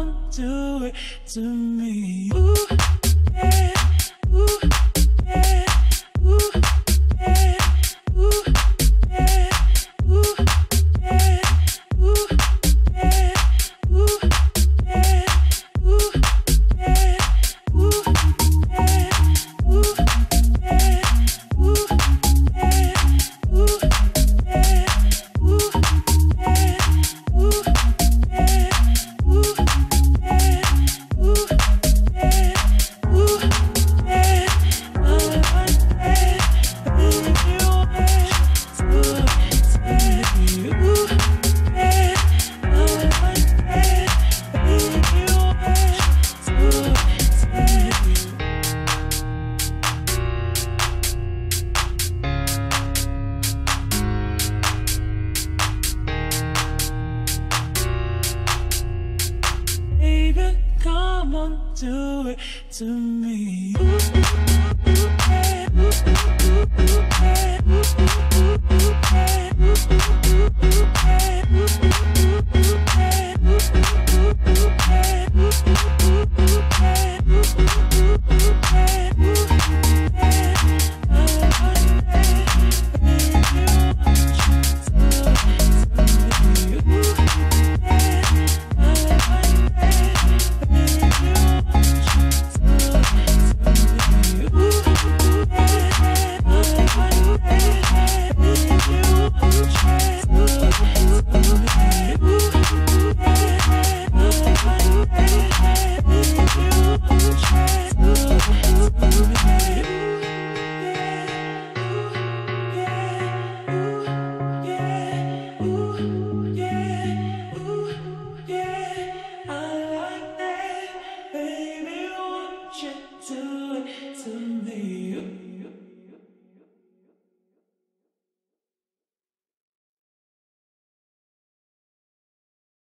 on, do it to me. Ooh, yeah, ooh, yeah, ooh, yeah, ooh, yeah, ooh, yeah, ooh, yeah, ooh, yeah, ooh, yeah, ooh, yeah, ooh, yeah, ooh, yeah, ooh, yeah, ooh, yeah, ooh, yeah, ooh, yeah, ooh, yeah, ooh, yeah. I like that, baby, you want to take me. Ooh, yeah. I like that, baby, you want to take me. Baby, come on, do it to me. Ooh, yeah, ooh, yeah, ooh, yeah, ooh, yeah, ooh, yeah, ooh, yeah, ooh, yeah, ooh, yeah, ooh, ooh, yeah.